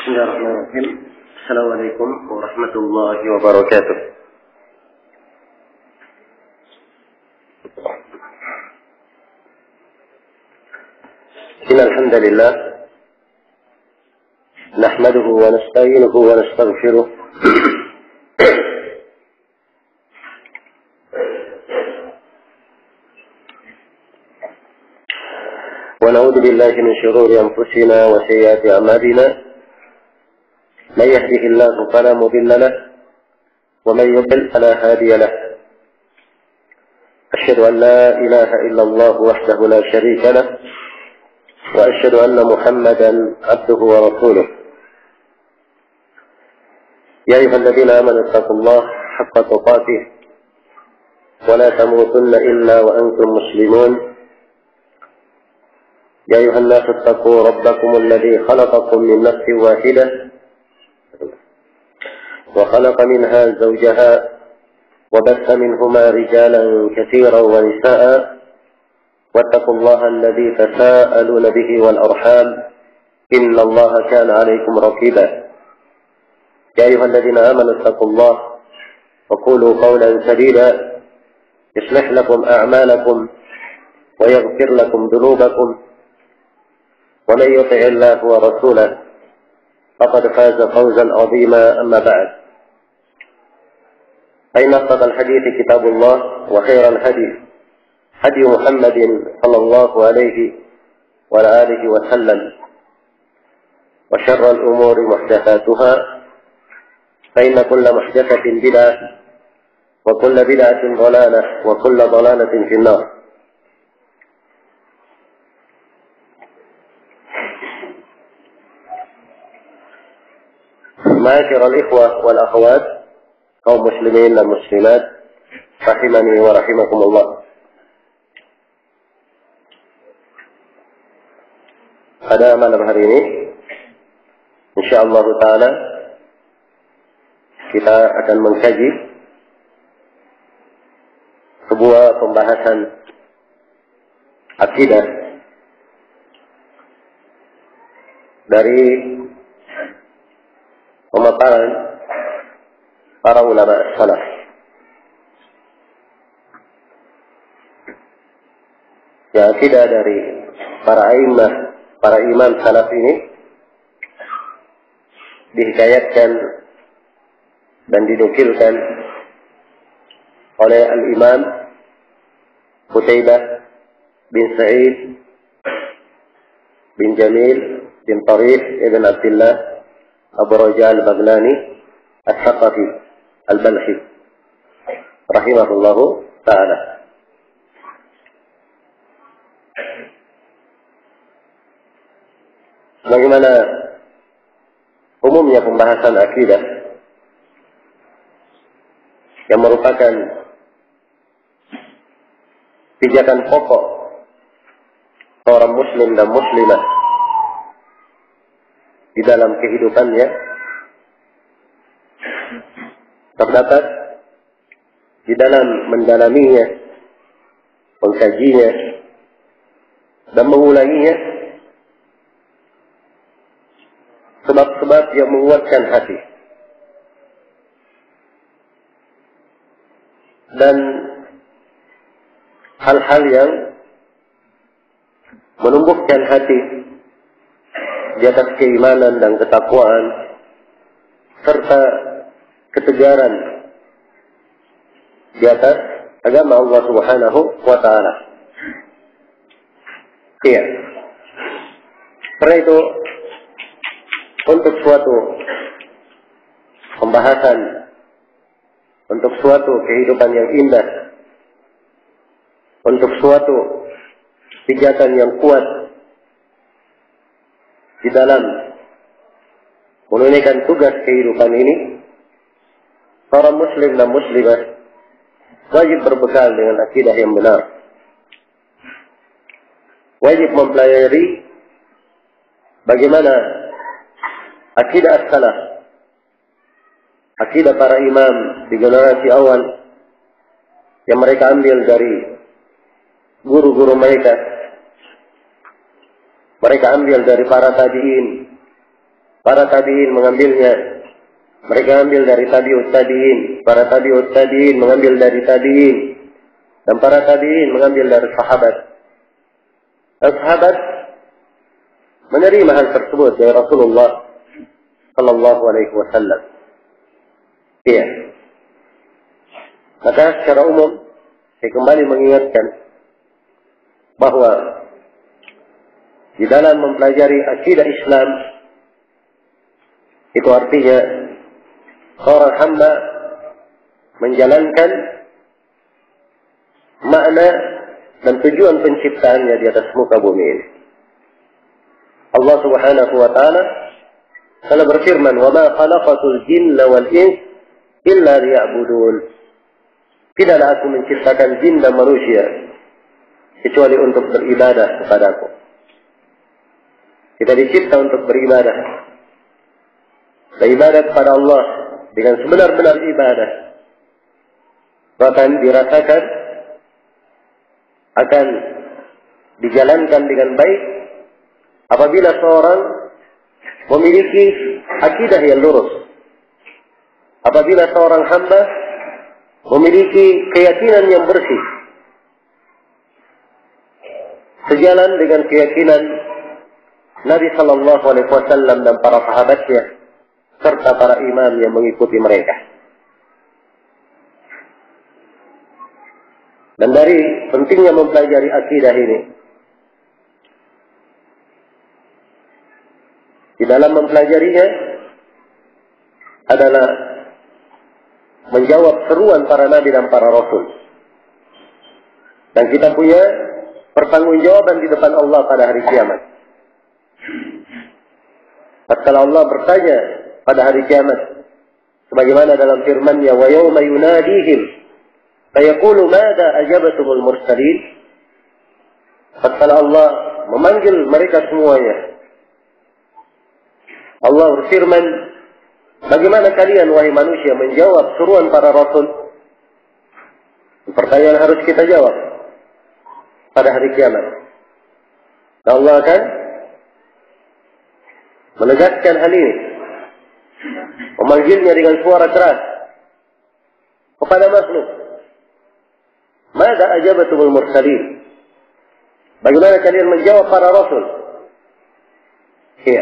Bismillahirrahmanirrahim. Assalamualaikum warahmatullahi wabarakatuh. Innal hamdalillah nahmaduhu wa nasta'inuhu wa nastaghfiruh. Wa na'udzu billahi min shururi anfusina wa sayyiati a'malina. من يهده الله فلا مضل له ومن يضلل فلا هادي له أشهد أن لا إله إلا الله وحده لا شريك له وأشهد أن محمدا عبده ورسوله يا أيها الذين آمنوا اتقوا الله حق تقاته ولا تموتن إلا وأنتم مسلمون يا أيها الناس اتقوا ربكم الذي خلقكم من نفس واحدة وخلق منها زوجها وبث منهما رجالا كثيرا ونساء واتقوا الله الذي تساءلون به والأرحام إن الله كان عليكم رقيبا يا أيها الذين آمنوا اتقوا الله وقولوا قولا سديدا يصلح لكم أعمالكم ويغفر لكم ذنوبكم ومن يطع الله ورسوله فقد فاز فوزا عظيما أما بعد فإن أصدق الحديث كتاب الله وخير الهدي هدي محمد صلى الله عليه وعلى آله وسلم وشر الأمور محدثاتها فإن كل محدثة بدعة وكل بدعة ضلالة وكل ضلالة في النار. Ma'asyiral ikhwah wal akhwat, kaum muslimin dan muslimat, rahimani wa rahimakumullah. Pada malam hari ini, insyaallah taala kita akan mengkaji sebuah pembahasan akidah dari pemaparan para ulama salaf. Yang tidak dari para a'immah, para imam salaf ini dihikayatkan dan dinukilkan oleh al-imam Qutaibah bin Sa'id bin Jamil bin Tarif ibn Abdullah Abu Raja al-Baghlani al-Thaqafi al-Balhi rahimahullahu ta'ala. Bagaimana umumnya pembahasan akidah yang merupakan pijakan pokok seorang muslim dan muslimah di dalam kehidupannya, terdapat di dalam mendalaminya, mengkajinya, dan mengulanginya sebab-sebab yang menguatkan hati dan hal-hal yang menumbuhkan hati di atas keimanan dan ketakwaan serta ketegaran di atas agama Allah Subhanahu wa ta'ala. Iya. Karena itu untuk suatu pembahasan, untuk suatu kehidupan yang indah, untuk suatu pijakan yang kuat di dalam menunaikan tugas kehidupan ini, seorang muslim dan muslimah wajib berbekal dengan akidah yang benar. Wajib mempelajari bagaimana akidah as-salaf, akidah para imam di generasi awal yang mereka ambil dari guru-guru mereka ambil dari para tabi'in, Para tabi'in mengambilnya. Mereka ambil dari tabi'ut tabi'in. Para tabi'ut tabi'in mengambil dari tabi'in. Dan para tabi'in mengambil dari sahabat. Dan sahabat menerima hal tersebut dari Rasulullah sallallahu alaihi wasallam. Iya. Maka secara umum saya kembali mengingatkan bahwa di dalam mempelajari akidah Islam itu artinya seorang hamba menjalankan makna dan tujuan penciptaannya di atas muka bumi ini. Allah Subhanahu wa taala telah berfirman, "Wa ma khalaqatul jinna wal ins illa liya'budun." Tidaklah aku menciptakan jin dan manusia kecuali untuk beribadah kepadaku. Kita dicipta untuk beribadah. Beribadah kepada Allah dengan sebenar-benar ibadah. Bahkan dirasakan akan dijalankan dengan baik apabila seorang memiliki akidah yang lurus. Apabila seorang hamba memiliki keyakinan yang bersih, sejalan dengan keyakinan Nabi Sallallahu Alaihi Wasallam dan para sahabatnya serta para imam yang mengikuti mereka. Dan dari pentingnya mempelajari akidah ini, di dalam mempelajarinya adalah menjawab seruan para nabi dan para rasul. Dan kita punya pertanggungjawaban di depan Allah pada hari kiamat. Tatkala Allah bertanya pada hari kiamat, sebagaimana dalam firman-Nya, "Wa yauma yunadihim fayaqulu madza ajabatumul mursalin." Tatkala Allah memanggil mereka semuanya, Allah berfirman, bagaimana kalian wahai manusia menjawab seruan para rasul? Pertanyaan harus kita jawab pada hari kiamat. Dan Allah akan menegaskan hal ini, memanggilnya dengan suara keras kepada makhluk. Mada ajabatumul mursalin? Bagaimana kalian menjawab para rasul? Iya.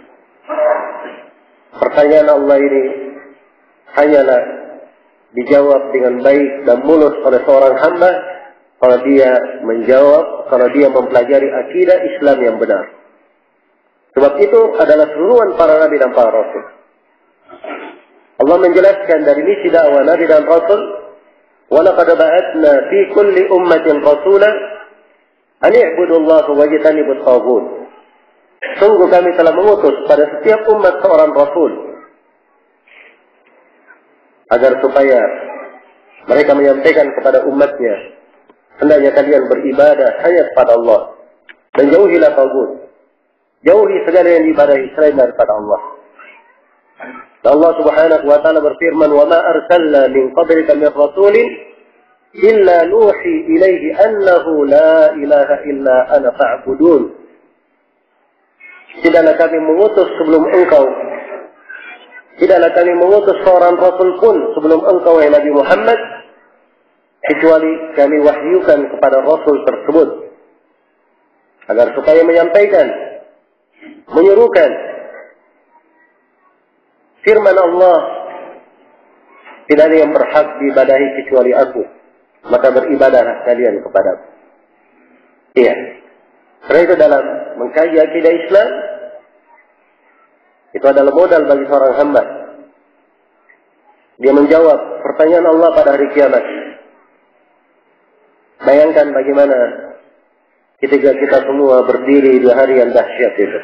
Pertanyaan Allah ini hanyalah dijawab dengan baik dan mulus oleh seorang hamba kalau dia menjawab, kalau dia mempelajari akidah Islam yang benar. Sebab itu adalah seruan para nabi dan para rasul. Allah menjelaskan dari misi dakwah nabi dan rasul, "Wa laqad ba'atsna fi kulli ummatin rasulan an i'budu Allah wajtanibut taghut." Sungguh kami telah mengutus pada setiap umat seorang rasul agar supaya mereka menyampaikan kepada umatnya, hendaknya kalian beribadah hanya kepada Allah dan jauhilah taghut. Jauhi segala yang diibadahi selain daripada Allah. Dan Allah Subhanahu wa taala berfirman, "Wa ma arsalna min qablika min rasulin illa nuhi ilaihi annahu la ilaha illa ana fa'budun." Tidaklah kami mengutus sebelum engkau, tidaklah kami mengutus seorang rasul pun sebelum engkau, wahai Nabi Muhammad, kecuali kami wahyukan kepada rasul tersebut agar supaya menyampaikan, menyerukan firman Allah, tidak ada yang berhak diibadahi kecuali aku, maka beribadahlah kalian kepadaku. Iya. Karena itu dalam mengkaji akidah Islam, itu adalah modal bagi seorang hamba. Dia menjawab pertanyaan Allah pada hari kiamat. Bayangkan bagaimana ketika kita semua berdiri di hari yang dahsyat itu.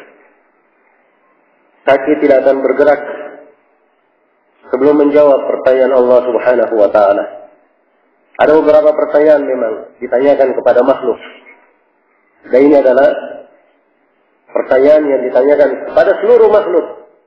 Kaki tidak akan bergerak sebelum menjawab pertanyaan Allah Subhanahu wa taala. Ada beberapa pertanyaan memang ditanyakan kepada makhluk. Dan ini adalah pertanyaan yang ditanyakan kepada seluruh makhluk.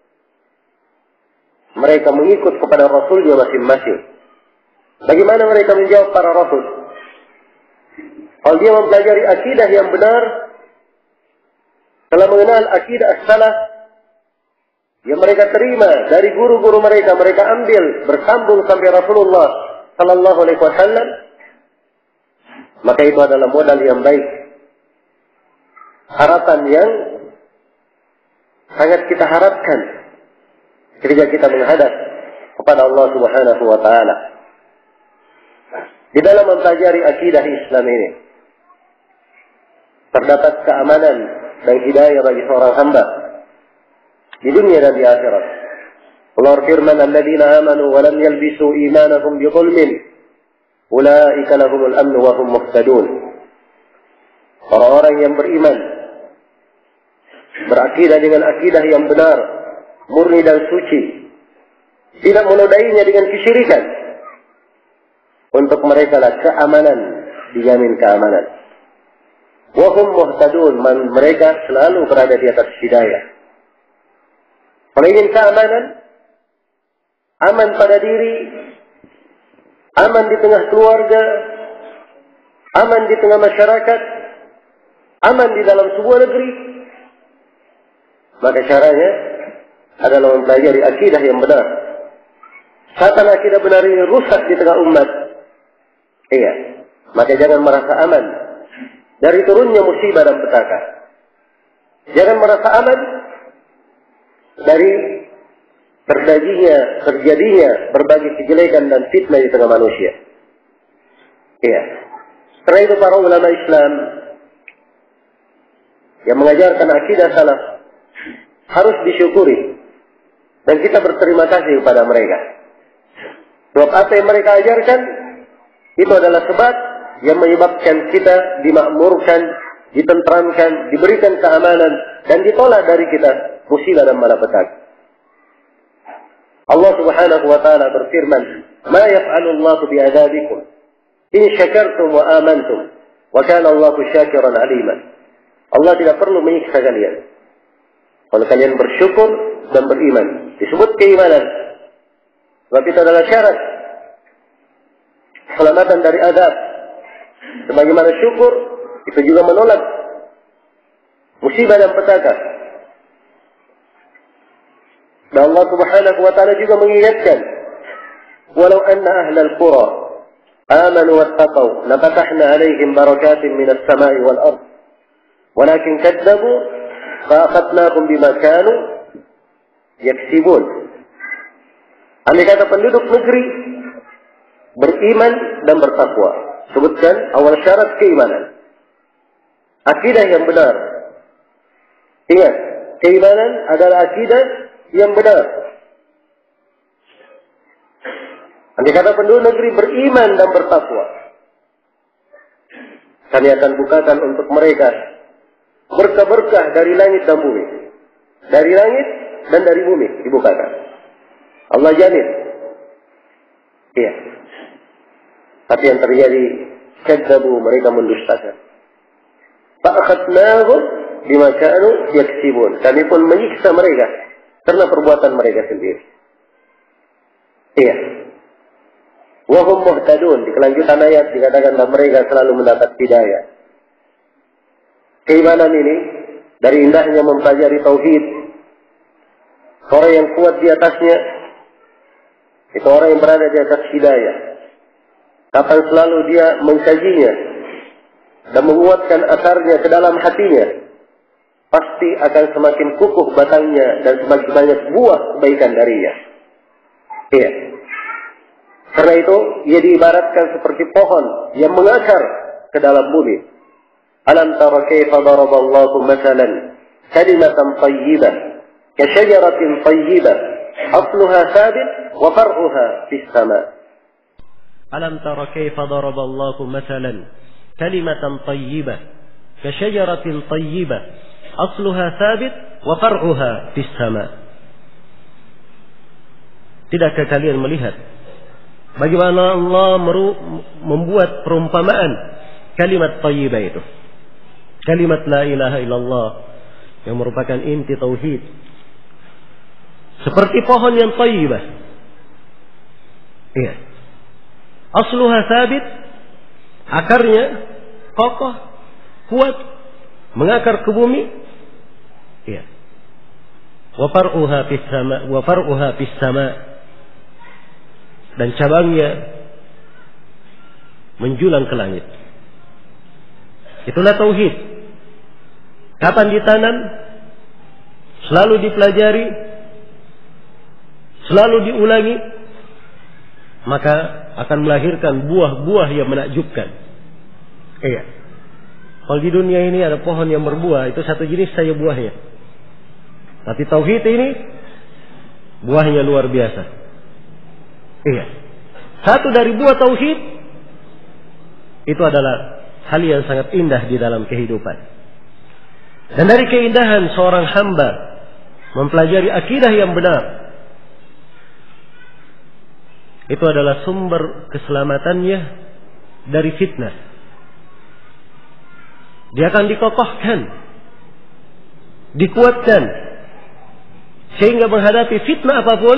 Mereka mengikut kepada Rasulnya masing-masing. Bagaimana mereka menjawab para Rasul? Kalau dia mempelajari akidah yang benar, telah mengenal akidah as-salaf, yang mereka terima dari guru-guru mereka, mereka ambil bersambung sampai Rasulullah sallallahu alaihi wasallam, maka itu adalah modal yang baik, harapan yang sangat kita harapkan ketika kita menghadap kepada Allah Subhanahu wa taala. Di dalam mempelajari akidah Islam ini terdapat keamanan dan hidayah bagi seorang hamba di dunia dan di akhirat. Allah firman, "Alladzina amanu wa lam yalbisu imanahum bidzulmin, ulaika lahumul amnu wa hum muhtadun." Orang-orang yang beriman, berakidah dengan akidah yang benar, murni dan suci, tidak menodainya dengan kesyirikan, untuk mereka lah keamanan, dijamin keamanan. Wa hum muhtadun, mereka selalu berada di atas hidayah. Kalau ingin keamanan, aman pada diri, aman di tengah keluarga, aman di tengah masyarakat, aman di dalam sebuah negeri, maka caranya adalah mempelajari akidah yang benar. Saat akidah benar ini rusak di tengah umat, maka jangan merasa aman dari turunnya musibah dan petaka. Jangan merasa aman dari terjadinya berbagai kejelekan dan fitnah di tengah manusia. Karena itu para ulama Islam yang mengajarkan akidah salaf harus disyukuri dan kita berterima kasih kepada mereka. Sebab apa yang mereka ajarkan itu adalah sebab yang menyebabkan kita dimakmurkan, ditentramkan, diberikan keamanan, dan ditolak dari kita musibah dan malapetaka. Allah Subhanahu wa taala berfirman, "Ma yaf'alu Allahu bi'adzabikum in syakartum wa amantum, wa kana Allahu syakiran 'aliman." Allah tidak perlu menyiksa kalian kalau kalian bersyukur dan beriman. Disebut keimanan, sebab itu adalah syarat keselamatan dari azab. Sebagaimana syukur itu juga menolak musibah dan petaka. Dan Allah Subhanahu wa taala juga mengingatkan, "Walau anna ahlal qura amanu wattaqau lafatahna 'alaihim barakatin minas sama'i wal ardh, walakin kadzabu fa akhadnahum bima kanu yaksibun." Andai kata penduduk negeri beriman dan bertakwa, sebutkan awal syarat keimanan, akidah yang benar. Ingat, keimanan adalah akidah yang benar. Andai kata penduduk negeri beriman dan bertakwa, kami akan bukakan untuk mereka berkah-berkah dari langit dan bumi. Dari langit dan dari bumi dibukakan. Allah jamin. Tapi yang terjadi, kadzabu, mereka mendustakan. Fa'akhadnahum bima kanu yaksibun. Kami pun menyiksa mereka karena perbuatan mereka sendiri. Wa hum muhtadun. Di kelanjutan ayat dikatakan bahwa mereka selalu mendapat hidayah. Keimanan ini dari indahnya mempelajari tauhid. Orang yang kuat di atasnya itu orang yang berada di atas hidayah. Kapan selalu dia mengkajinya dan menguatkan akarnya ke dalam hatinya, pasti akan semakin kukuh batangnya dan semakin banyak buah kebaikan darinya. Karena itu ia diibaratkan seperti pohon yang mengakar ke dalam bumi. Alam tara kaifa daraballahu mathalan kalimatan thayyibah ka syajaratin thayyibah asluha thabit wa far'uha fis sama'. Alam tara kaifa daraballahu mathalan kalimatan thayyibah ka syajaratin thayyibah asluha thabit wa far'uha fis sama'. Tidakkah kalian melihat bagaimana Allah membuat perumpamaan kalimat thayyibah itu? Kalimat la ilaha illallah yang merupakan inti tauhid. Seperti pohon yang thayyibah. Asluha thabit, akarnya kokoh, kuat, mengakar ke bumi. wa far'uha fis sama, dan cabangnya menjulang ke langit. Itulah tauhid. Kapan ditanam, selalu dipelajari, selalu diulangi, maka akan melahirkan buah-buah yang menakjubkan. Iya. Kalau di dunia ini ada pohon yang berbuah, itu satu jenis saja buahnya. Tapi tauhid ini buahnya luar biasa. Iya. Satu dari buah tauhid itu adalah hal yang sangat indah di dalam kehidupan. Dan dari keindahan seorang hamba mempelajari akidah yang benar, itu adalah sumber keselamatannya dari fitnah. Dia akan dikokohkan, dikuatkan, sehingga menghadapi fitnah apapun,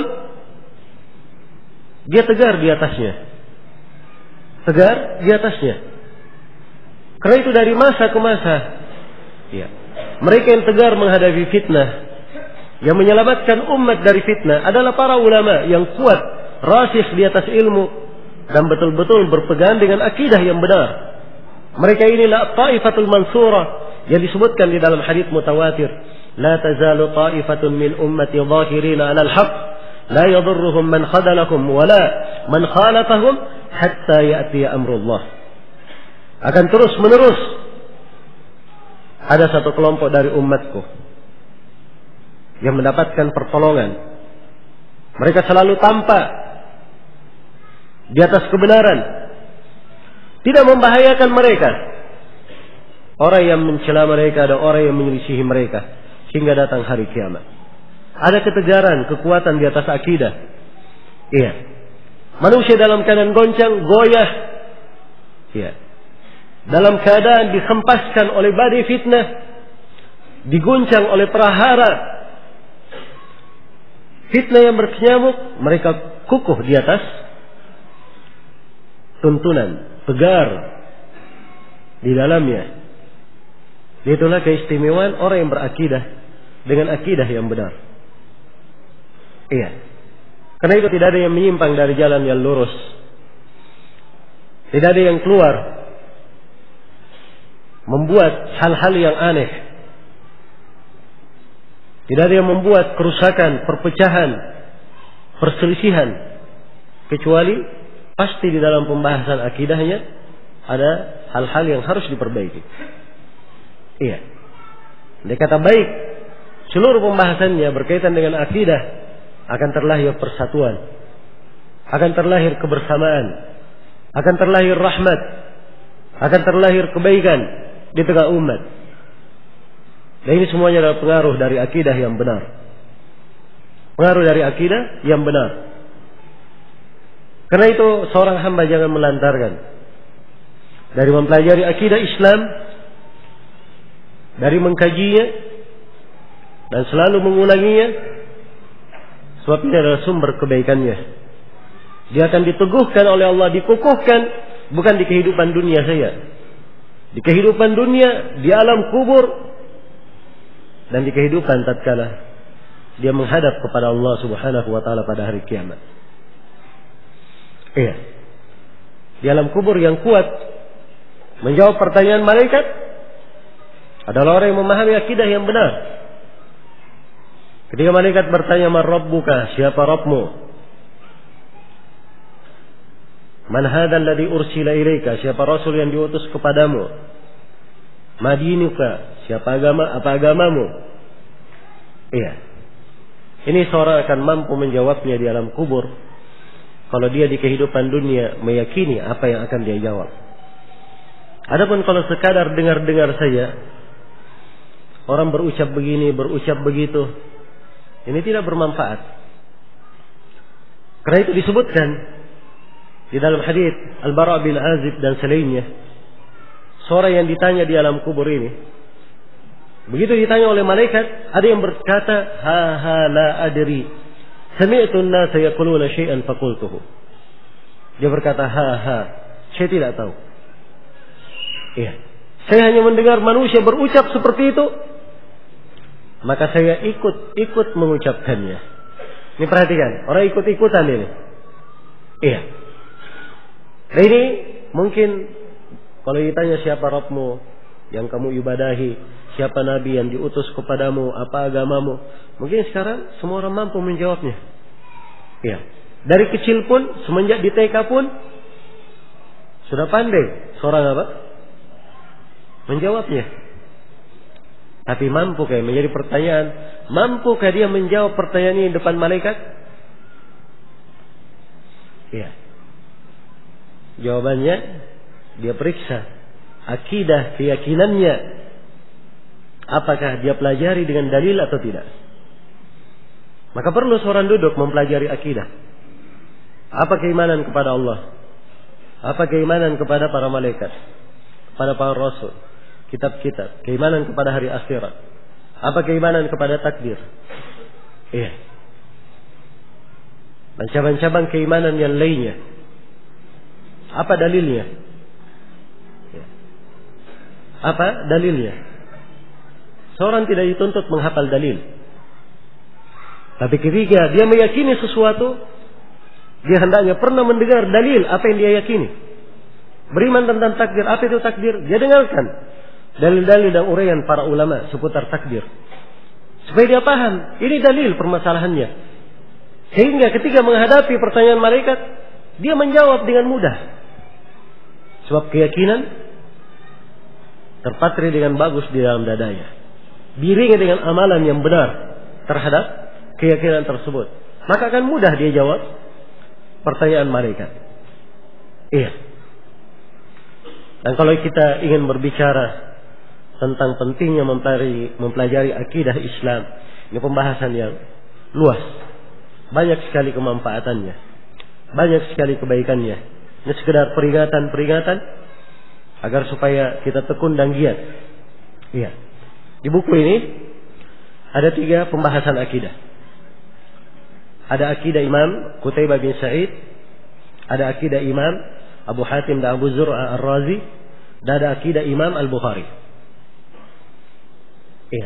dia tegar di atasnya. Tegar di atasnya. Karena itu dari masa ke masa, ya, mereka yang tegar menghadapi fitnah, yang menyelamatkan umat dari fitnah adalah para ulama yang kuat, rasikh di atas ilmu, dan betul-betul berpegang dengan akidah yang benar. Mereka inilah ta'ifatul mansurah yang disebutkan di dalam hadits mutawatir. La tazalu ta'ifatun min ummati zahirina 'alal haqq la yadurruhum man khadalahum wala man khalafahum hatta ya'ti amrullah. Akan terus menerus ada satu kelompok dari umatku yang mendapatkan pertolongan. Mereka selalu tampak di atas kebenaran, tidak membahayakan mereka orang yang mencela mereka dan orang yang menyelisihi mereka hingga datang hari kiamat. Ada ketegaran, kekuatan di atas akidah. Iya. Manusia dalam keadaan goncang, goyah, iya, dalam keadaan dihempaskan oleh badai fitnah, diguncang oleh prahara fitnah yang berkecamuk, mereka kukuh di atas tuntunan, tegar di dalamnya. Itulah keistimewaan orang yang berakidah dengan akidah yang benar. Iya. Karena itu tidak ada yang menyimpang dari jalan yang lurus. Tidak ada yang keluar membuat hal-hal yang aneh. Tidak ada yang membuat kerusakan, perpecahan, perselisihan, kecuali pasti di dalam pembahasan akidahnya ada hal-hal yang harus diperbaiki. Iya. Dia kata baik, seluruh pembahasannya berkaitan dengan akidah, akan terlahir persatuan, akan terlahir kebersamaan, akan terlahir rahmat, akan terlahir kebaikan di tengah umat. Dan ini semuanya adalah pengaruh dari akidah yang benar. Pengaruh dari akidah yang benar. Karena itu seorang hamba jangan melantarkan dari mempelajari akidah Islam, dari mengkajinya dan selalu mengulanginya, sebab ini adalah sumber kebaikannya. Dia akan diteguhkan oleh Allah, dikukuhkan bukan di kehidupan dunia saja, di kehidupan dunia, di alam kubur, dan di kehidupan tatkala dia menghadap kepada Allah Subhanahu wa taala pada hari kiamat. Iya. Di alam kubur yang kuat menjawab pertanyaan malaikat adalah orang yang memahami akidah yang benar. Ketika malaikat bertanya, "Man rabbuka?" Siapa Rabbmu? "Man hadzal ladzi ursila ilaika?" Siapa rasul yang diutus kepadamu? "Ma dinuka?" Siapa agamamu? Iya. Ini seorang akan mampu menjawabnya di alam kubur kalau dia di kehidupan dunia meyakini apa yang akan dia jawab. Adapun kalau sekadar dengar-dengar saja, orang berucap begini, berucap begitu, ini tidak bermanfaat. Karena itu disebutkan di dalam hadits Al-Bara' bin Azib dan selainnya, seorang yang ditanya di alam kubur ini, begitu ditanya oleh malaikat, ada yang berkata, "Ha la adri. Sami'tu an-nasa yaquluna syai'an faqultuhu." Dia berkata, saya tidak tahu. Iya. Saya hanya mendengar manusia berucap seperti itu. maka saya ikut mengucapkannya. Ini perhatikan, orang ikut-ikutan ini. Iya. Nah ini mungkin kalau ditanya siapa Rabbmu yang kamu ibadahi, siapa Nabi yang diutus kepadamu, apa agamamu, mungkin sekarang semua orang mampu menjawabnya. Iya. Dari kecil pun, semenjak di TK pun sudah pandai seorang apa? Menjawabnya. Tapi mampukah, menjadi pertanyaan, mampukah dia menjawab pertanyaan ini depan malaikat? Iya. Jawabannya, dia periksa akidah, keyakinannya. Apakah dia pelajari dengan dalil atau tidak? Maka perlu seorang duduk mempelajari akidah. Apa keimanan kepada Allah? Apa keimanan kepada para malaikat? Pada para rasul? Kitab-kitab? Keimanan kepada hari akhirat? Apa keimanan kepada takdir? Iya. Dan cabang-cabang keimanan yang lainnya. Apa dalilnya? Ya. Apa dalilnya? Seorang tidak dituntut menghafal dalil. Tapi ketika dia meyakini sesuatu, dia hendaknya pernah mendengar dalil apa yang dia yakini. Beriman tentang takdir, apa itu takdir? Dia dengarkan dalil-dalil dan uraian para ulama seputar takdir. Supaya dia paham, ini dalil permasalahannya. Sehingga ketika menghadapi pertanyaan malaikat, dia menjawab dengan mudah. Sebab keyakinan terpatri dengan bagus di dalam dadanya. Diiringi dengan amalan yang benar terhadap keyakinan tersebut. Maka akan mudah dia jawab pertanyaan malaikat. Iya. Dan kalau kita ingin berbicara tentang pentingnya mempelajari akidah Islam, ini pembahasan yang luas. Banyak sekali kemanfaatannya. Banyak sekali kebaikannya. Ini sekedar peringatan-peringatan agar supaya kita tekun dan giat. Iya. Di buku ini ada 3 pembahasan akidah. Ada akidah Imam Qutaibah bin Sa'id, ada akidah Imam Abu Hatim dan Abu Zur'a Ar-Razi, dan ada akidah Imam Al-Bukhari. Iya.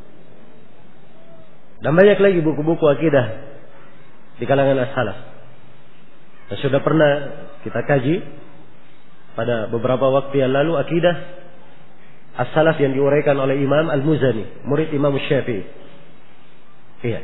Dan banyak lagi buku-buku akidah di kalangan as-salaf. Dan sudah pernah kita kaji pada beberapa waktu yang lalu akidah as-salaf yang diuraikan oleh Imam Al-Muzani, murid Imam Syafi'i. Iya.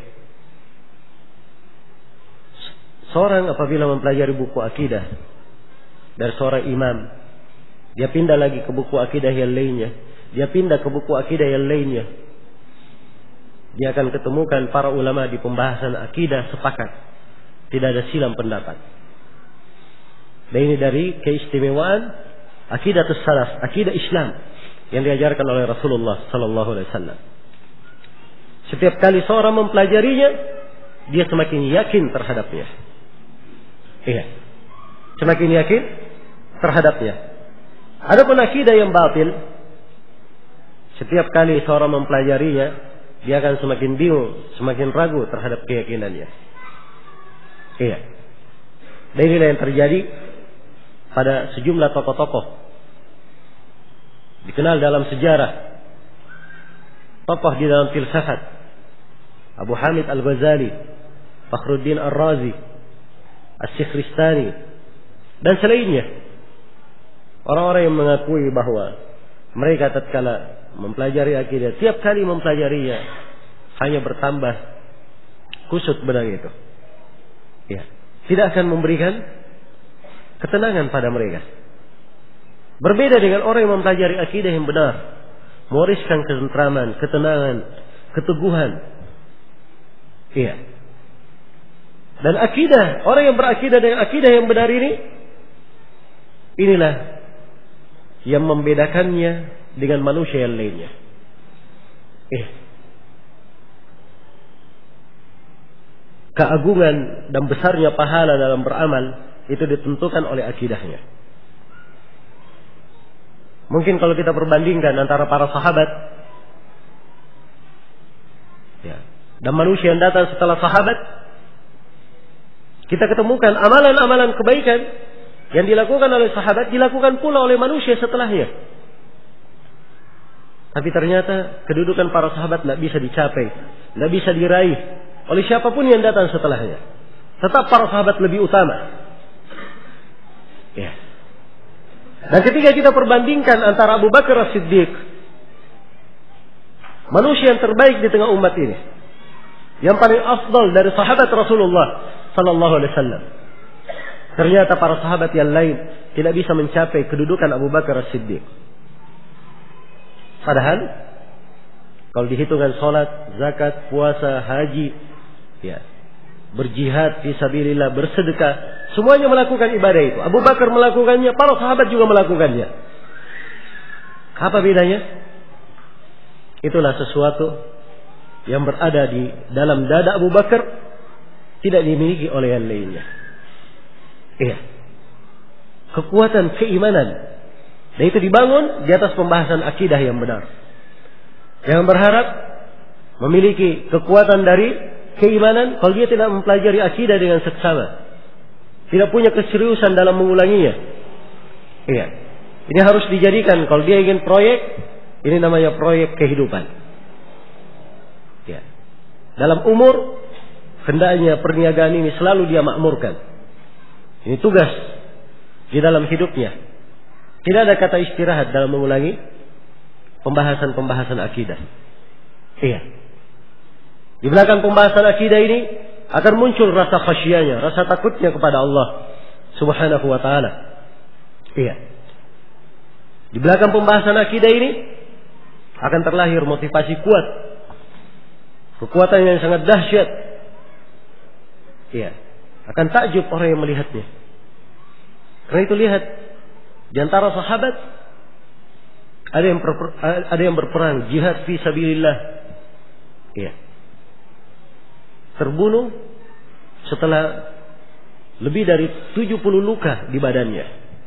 Seorang apabila mempelajari buku akidah dari seorang imam, dia pindah lagi ke buku akidah yang lainnya, dia pindah ke buku akidah yang lainnya, dia akan ketemukan para ulama di pembahasan akidah sepakat, tidak ada silang pendapat. Dan ini dari keistimewaan akidah as-salaf, akidah Islam yang diajarkan oleh Rasulullah sallallahu alaihi wasallam. Setiap kali seorang mempelajarinya, dia semakin yakin terhadapnya. Iya. Semakin yakin terhadapnya. Adapun akidah yang batil, setiap kali seorang mempelajarinya, dia akan semakin bingung, semakin ragu terhadap keyakinannya. Iya. Dan inilah yang terjadi pada sejumlah tokoh-tokoh dikenal dalam sejarah, tokoh di dalam filsafat, Abu Hamid Al-Ghazali, Fakhruddin Ar-Razi, Asy-Sykhristani, dan selainnya. Orang-orang yang mengakui bahwa mereka tatkala mempelajari akidah, tiap kali mempelajarinya hanya bertambah kusut benang itu. Ya, tidak akan memberikan ketenangan pada mereka. Berbeda dengan orang yang mempelajari akidah yang benar, mewariskan ketentraman, ketenangan, keteguhan. Iya. Dan akidah, orang yang berakidah dengan akidah yang benar ini, inilah yang membedakannya dengan manusia yang lainnya. Keagungan dan besarnya pahala dalam beramal itu ditentukan oleh akidahnya. Mungkin kalau kita perbandingkan antara para sahabat dan manusia yang datang setelah sahabat, kita ketemukan amalan-amalan kebaikan yang dilakukan oleh sahabat dilakukan pula oleh manusia setelahnya. Tapi ternyata kedudukan para sahabat tidak bisa dicapai, tidak bisa diraih oleh siapapun yang datang setelahnya. Tetap para sahabat lebih utama. Ya. Dan ketika kita perbandingkan antara Abu Bakar As-Siddiq, manusia yang terbaik di tengah umat ini, yang paling afdal dari sahabat Rasulullah sallallahu alaihi wasallam, ternyata para sahabat yang lain tidak bisa mencapai kedudukan Abu Bakar As-Siddiq. Padahal kalau dihitungkan salat, zakat, puasa, haji, ya, berjihad fi sabilillah, bersedekah, semuanya melakukan ibadah itu. Abu Bakar melakukannya, para sahabat juga melakukannya. Apa bedanya? Itulah sesuatu yang berada di dalam dada Abu Bakar, tidak dimiliki oleh yang lainnya. Iya. Kekuatan keimanan. Dan itu dibangun di atas pembahasan akidah yang benar. Jangan berharap memiliki kekuatan dari keimanan kalau dia tidak mempelajari akidah dengan seksama, tidak punya keseriusan dalam mengulanginya. Iya. Ini harus dijadikan, kalau dia ingin proyek, ini namanya proyek kehidupan. Ya. Dalam umur, hendaknya perniagaan ini selalu dia makmurkan. Ini tugas di dalam hidupnya. Tidak ada kata istirahat dalam mengulangi pembahasan-pembahasan akidah. Iya. Di belakang pembahasan akidah ini akan muncul rasa khasyanya, rasa takutnya kepada Allah Subhanahu wa ta'ala. Iya. Di belakang pembahasan akidah ini akan terlahir motivasi kuat, kekuatan yang sangat dahsyat. Iya. Akan takjub orang yang melihatnya. Karena itu lihat, di antara sahabat ada yang berperang jihad fi sabilillah. Iya. Terbunuh setelah lebih dari 70 luka di badannya.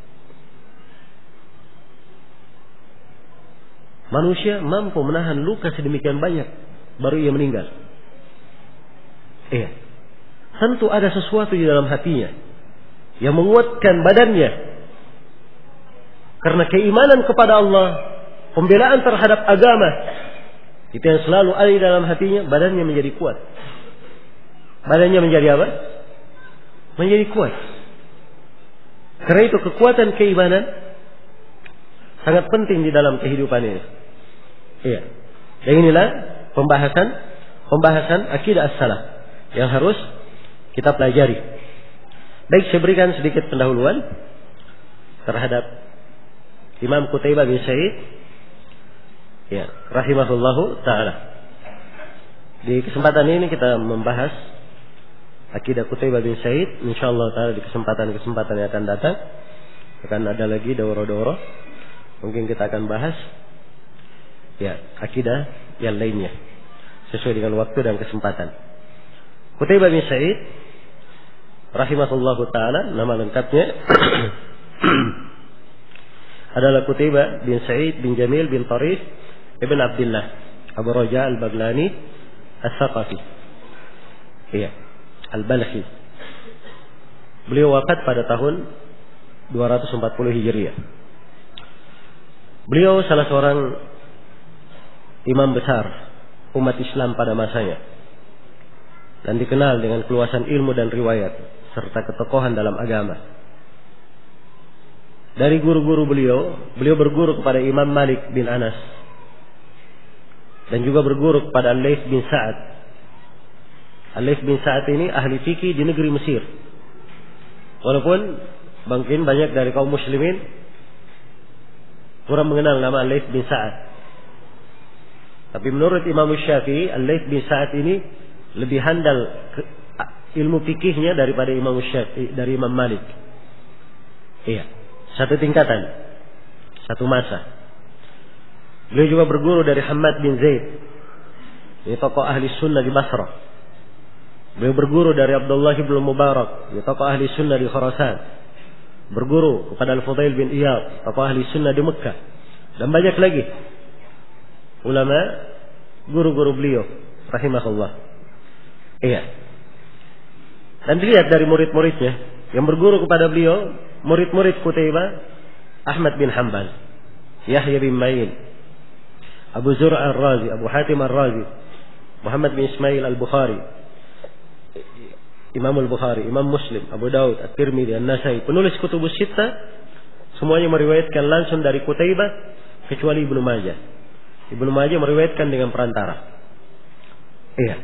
Manusia mampu menahan luka sedemikian banyak baru ia meninggal. Iya. Tentu ada sesuatu di dalam hatinya yang menguatkan badannya. Karena keimanan kepada Allah, pembelaan terhadap agama, itu yang selalu ada di dalam hatinya, badannya menjadi kuat. Badannya menjadi apa? Menjadi kuat. Karena itu kekuatan keimanan sangat penting di dalam kehidupan ini. Iya. Dan inilah pembahasan akidah as-salaf yang harus kita pelajari. Baik, saya berikan sedikit pendahuluan terhadap Imam Qutaibah bin Sa'id, ya, rahimahullahu ta'ala. Di kesempatan ini kita membahas akidah Qutaibah bin Sa'id. InsyaAllah ta'ala di kesempatan-kesempatan yang akan datang akan ada lagi daurah-daurah. Mungkin kita akan bahas, ya, akidah yang lainnya sesuai dengan waktu dan kesempatan. Qutaibah bin Sa'id rahimahullahu ta'ala, nama lengkapnya adalah Qutaibah bin Sa'id bin Jamil bin Tarif ibn Abdullah Abu Raja al-Baglani al-Thaqafi, iya, al-Balkhi. Beliau wafat pada tahun 240 Hijriah. Beliau salah seorang imam besar umat Islam pada masanya dan dikenal dengan keluasan ilmu dan riwayat serta ketokohan dalam agama. Dari guru-guru beliau berguru kepada Imam Malik bin Anas dan juga berguru kepada Al-Laits bin Sa'ad. Al-Laits bin Sa'ad ini ahli fikih di negeri Mesir. Walaupun mungkin banyak dari kaum muslimin kurang mengenal nama Al-Laits bin Sa'ad. Tapi menurut Imam Syafi'i, Al-Laits bin Sa'ad ini lebih handal ilmu fikihnya daripada Imam Syafi'i, dari Imam Malik. Iya. Satu tingkatan, satu masa. Beliau juga berguru dari Hammad bin Zaid, ini tokoh ahli sunnah di Basrah. Beliau berguru dari Abdullah bin Mubarak, ini tokoh ahli sunnah di Khurasan. Berguru kepada Al-Fudail bin Iyad, tokoh ahli sunnah di Mekah. Dan banyak lagi ulama, guru-guru beliau rahimahullah. Iya. Dan dilihat dari murid-muridnya yang berguru kepada beliau, murid-murid Qutaibah, Ahmad bin Hanbal, Yahya bin Ma'in, Abu Zur'a Ar-Razi, Abu Hatim Ar-Razi, Muhammad bin Ismail Al-Bukhari, Imam Al-Bukhari, Imam Muslim, Abu Daud, At-Tirmidzi, An-Nasai, penulis Kutubus Sittah, semuanya meriwayatkan langsung dari Qutaibah kecuali Ibnu Majah. Ibnu Majah meriwayatkan dengan perantara. Iya.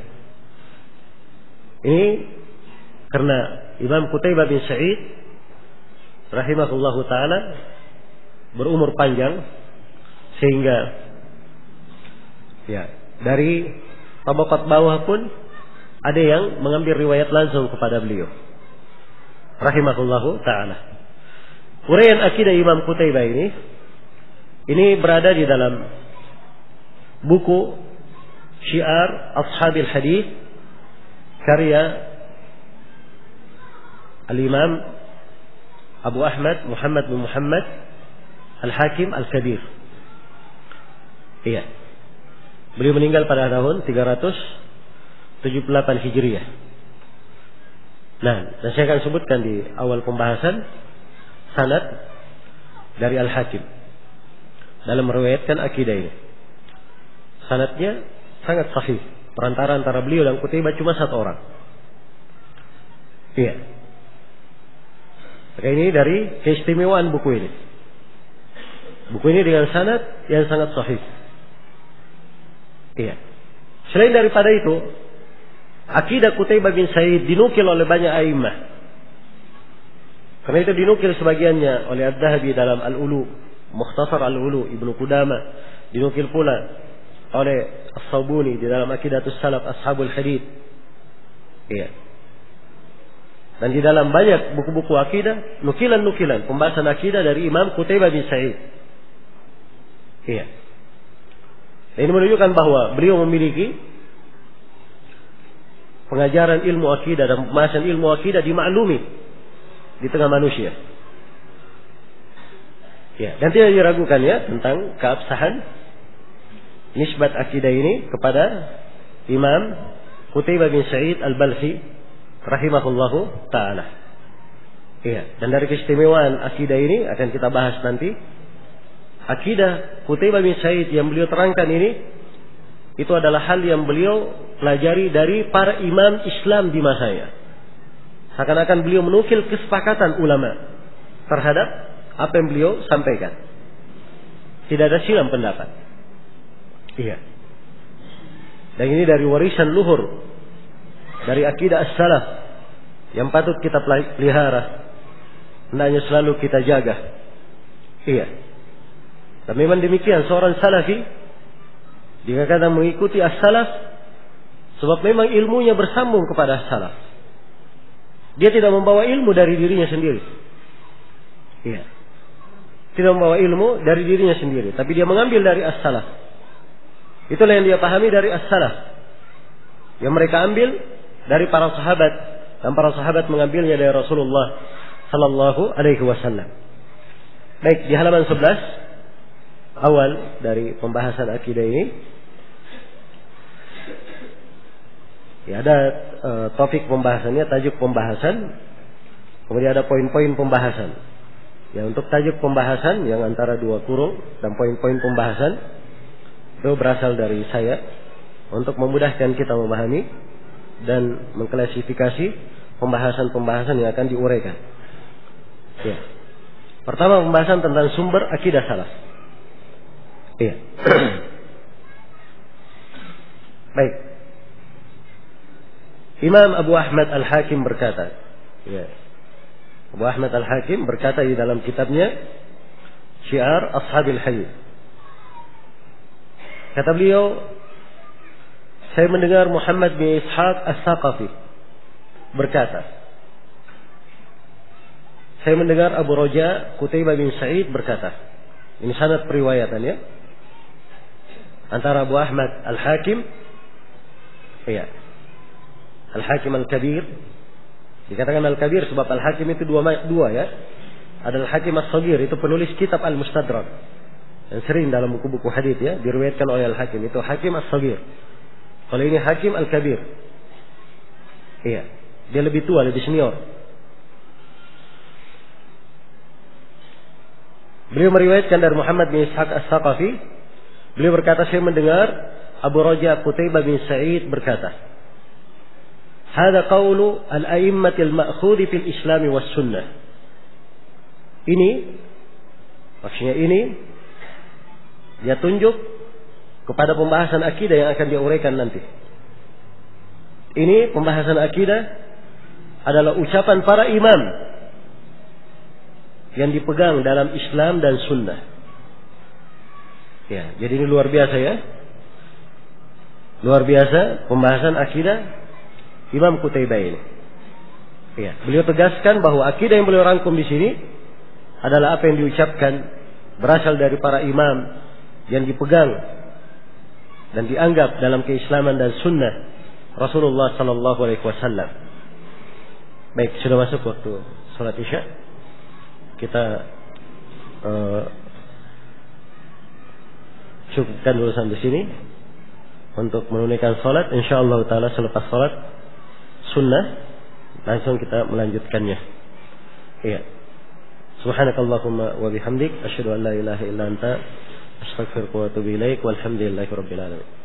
Ini karena Imam Qutaibah bin Sa'id rahimahullahu taala berumur panjang sehingga ya dari tabaqat bawah pun ada yang mengambil riwayat langsung kepada beliau rahimahullahu taala. Uraian akidah Imam Qutaibah ini berada di dalam buku Syiar Ashabil Hadis karya Al-Imam Abu Ahmad Muhammad bin Muhammad Al-Hakim Al-Kabir. Iya. Beliau meninggal pada tahun 378 Hijriah. Nah, dan saya akan sebutkan di awal pembahasan sanad dari Al-Hakim dalam meriwayatkan akidah ini. Sanadnya sangat sahih. Perantara antara beliau dan Qutaibah cuma satu orang. Iya. Maka ini dari keistimewaan buku ini. Buku ini dengan sanad yang sangat sahih. Iya. Selain daripada itu, akidah Qutaibah bin Sa'id dinukil oleh banyak a'immah. Karena itu dinukil sebagiannya oleh Ad-Dhahabi dalam Al-Ulu, Mukhtasar Al-Ulu, Ibnu Qudamah, dinukil pula oleh As-Sabuni di dalam Aqidatus Salaf Ashabul Hadits. Iya. Dan di dalam banyak buku-buku akidah, nukilan-nukilan pembahasan akidah dari Imam Qutaibah bin Sa'id. Iya. Ini menunjukkan bahwa beliau memiliki pengajaran ilmu akidah dan pembahasan ilmu akidah dimaklumi di tengah manusia. Ya, dan tidak diragukan ya tentang keabsahan nisbat akidah ini kepada Imam Qutaibah bin Sa'id Al-Balkhi rahimahullahu ta'ala. Iya, dan dari keistimewaan akidah ini akan kita bahas nanti. Akidah Qutaibah bin Sa'id yang beliau terangkan ini itu adalah hal yang beliau pelajari dari para imam Islam di masanya. Seakan-akan beliau menukil kesepakatan ulama terhadap apa yang beliau sampaikan. Tidak ada silang pendapat. Iya. Dan ini dari warisan luhur dari akidah as-salaf yang patut kita pelihara, hendaknya selalu kita jaga. Iya. Dan memang demikian seorang salafi jika kadang mengikuti as-salaf sebab memang ilmunya bersambung kepada as-salaf. Dia tidak membawa ilmu dari dirinya sendiri. Iya. Tidak membawa ilmu dari dirinya sendiri, tapi dia mengambil dari as-salaf. Itulah yang dia pahami dari as-salaf. Yang mereka ambil dari para sahabat dan para sahabat mengambilnya dari Rasulullah sallallahu alaihi wasallam. Baik, di halaman 11 awal dari pembahasan akidah ini ya, ada topik pembahasannya, tajuk pembahasan, kemudian ada poin-poin pembahasan. Ya, untuk tajuk pembahasan yang antara dua kurung dan poin-poin pembahasan itu berasal dari saya untuk memudahkan kita memahami dan mengklasifikasi pembahasan-pembahasan yang akan diuraikan. Ya. Pertama, pembahasan tentang sumber akidah salaf. Iya. Baik. Imam Abu Ahmad Al-Hakim berkata, ya. Abu Ahmad Al-Hakim berkata di dalam kitabnya Syiar Ashabil Hadits. Kata beliau, saya mendengar Muhammad bin Ishaq As-Saqafi berkata, saya mendengar Abu Raja Qutaibah bin Sa'id berkata. Ini sanad periwayatan ya. Antara Abu Ahmad Al-Hakim, iya, Al-Hakim Al-Kabir. Dikatakan Al-Kabir sebab Al-Hakim itu dua ya. Ada Al-Hakim As-Saghir, itu penulis kitab Al-Mustadrak. Yang sering dalam buku-buku hadits ya diriwayatkan oleh Al-Hakim, itu Hakim As-Saghir. Kalau ini Hakim Al-Kabir. Iya, dia lebih tua, lebih senior. Beliau meriwayatkan dari Muhammad bin Ishaq As-Saqafi Beliau berkata, saya mendengar Abu Raja Qutaibah bin Sa'id berkata, "Hada qawlu al-a'immatil ma'khudhi fil Islami was sunnah." Ini, maksudnya ini, dia tunjuk kepada pembahasan akidah yang akan diuraikan nanti. Ini pembahasan akidah adalah ucapan para imam yang dipegang dalam Islam dan sunnah. Ya, jadi ini luar biasa ya. Luar biasa pembahasan akidah Imam Qutaibah ini. Ya, beliau tegaskan bahwa akidah yang beliau rangkum di sini adalah apa yang diucapkan berasal dari para imam yang dipegang dan dianggap dalam keislaman dan sunnah Rasulullah sallallahu alaihi wasallam. Baik, sudah masuk waktu salat Isya. Kita cukupkan dulu sampai sini untuk menunaikan salat. Insyaallah taala selepas salat sunnah langsung kita melanjutkannya. Iya. Subhanakallahumma wa bihamdik asyhadu an la ilaha illa anta astaghfiruka wa atubu ilaik walhamdulillahi rabbil alamin.